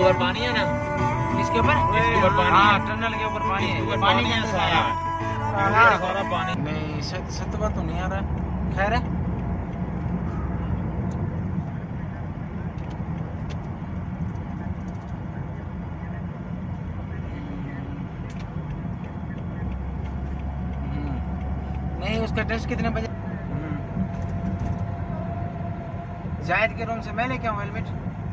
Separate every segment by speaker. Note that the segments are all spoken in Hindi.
Speaker 1: ऊपर पानी है ना, इसके ऊपर पानी।
Speaker 2: हाँ, टनल के ऊपर पानी है।
Speaker 1: पानी कैसा आया?
Speaker 2: सारा पानी नहीं, सतवा तो नहीं आ रहा। खैर है, नहीं उसका टेस्ट कितने बजे? जाहिद के रूम से मैं लेके आऊँ हेलमेट।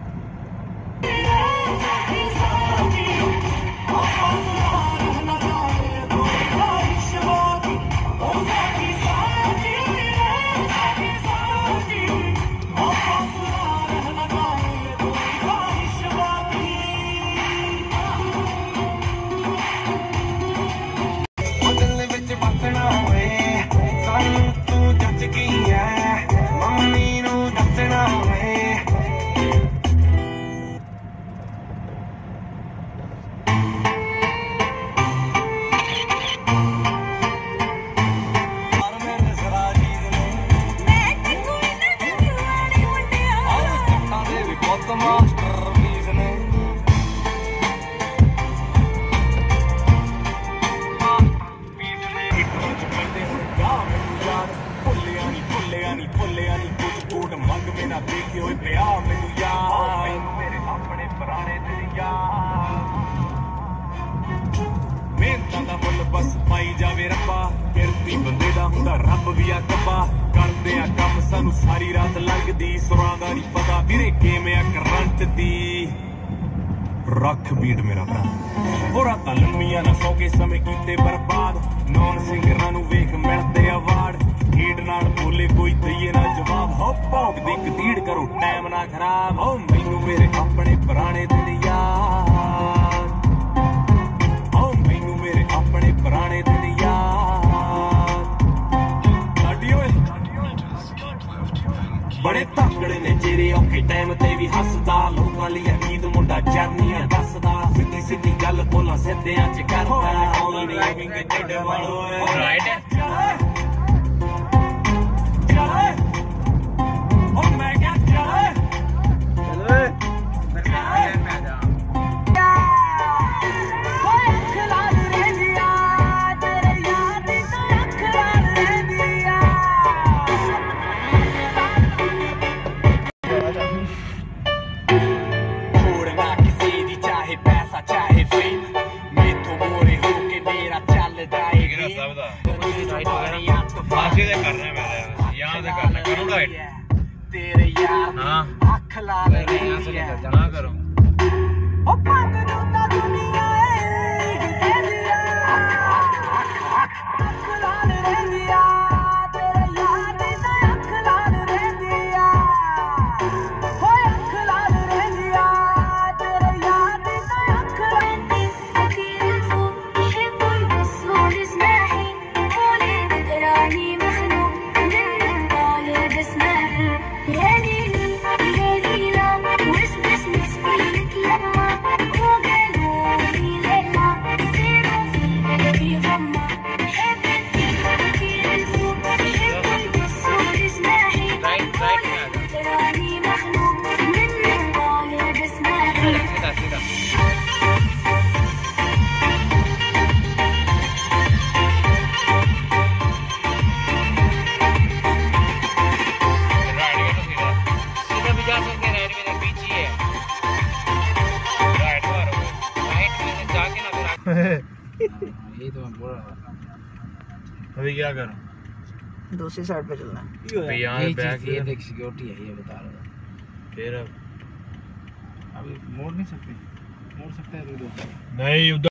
Speaker 2: बस पाई जावे रब्बा, किरती बंदे दा हुंदा रब भी आ कब्बा। करदे आ कम सानू सारी रात लगदी, सुरां दा नहीं पता वीरे किवें आ करंट दी। रख बीट मेरा भरा, ओ रातां लम्मियां ना सौ के समय कीते बर्बाद। नॉन सिंगरां नू वेख मिलदे अवार्ड, हीट नाल बोले कोई दईए ना जवाब। हो भौंक दी कतीड़ करो टाइम ना खराब, हो मैनू मेरे अपने पुराने दिन याद, हो मैनू मेरे अपने पुराने दिन याद। लाडी ओए बड़े तकड़े ने चेहरे औखे टाइम ते भी हसदा, लोकां लई अकीद मुंडा जर्नियां दसदा। सिद्धी सिद्धी गल बोलां सिद्धियां च करदा, ओनी नहीं विंग टेढ़े वालो राइट है। तेरे यार अख लाल यहाँ से ना करो ये तो मैं बोल रहा था। अभी क्या करूं?
Speaker 1: दूसरी साइड पे चलना है। ये देख सिक्योरिटी है, ये बता रहा था।
Speaker 2: फिर
Speaker 1: अभी मोड़ नहीं सकते, मोड़ सकते हैं
Speaker 2: नहीं उधर